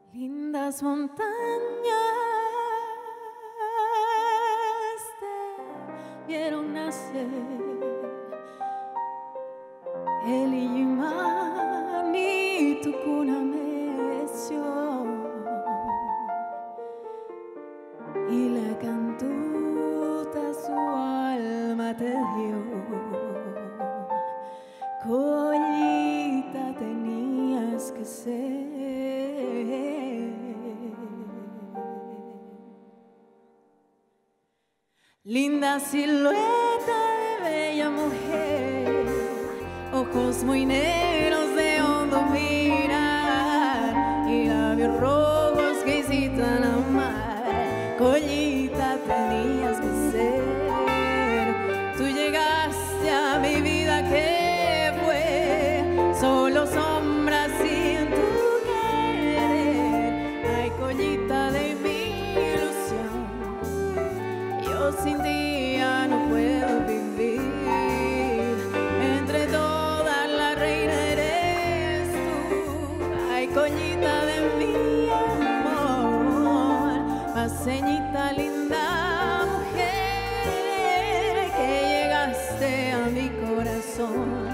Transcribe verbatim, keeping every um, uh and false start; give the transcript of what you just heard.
Lindas montañas te vieron nacer, el imán y tu cuna meció, y la cantuta su alma te dio. Collita tenías que ser. Linda silueta de bella mujer, ojos muy negros de hondo mirar y labios rojos que incitan a amar. Collita tenías que ser. Tú llegaste a mi vida que fue solo sombras sin tu querer. Ay, Collita de mi ilusión, yo sin ti ya no puedo vivir. Entre todas la reina eres tú. Ay, Collita de mi amor, paseñita linda mujer, que llegaste a mi corazón.